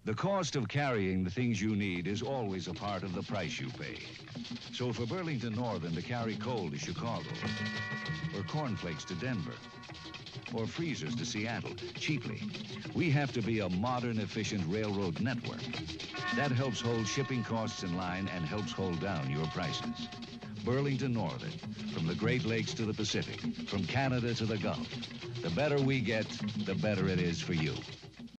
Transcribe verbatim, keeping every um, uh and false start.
The cost of carrying the things you need is always a part of the price you pay. So for Burlington Northern to carry coal to Chicago, or cornflakes to Denver, or freezers to Seattle cheaply, we have to be a modern, efficient railroad network. That helps hold shipping costs in line and helps hold down your prices. Burlington Northern, from the Great Lakes to the Pacific, from Canada to the Gulf. The better we get, the better it is for you.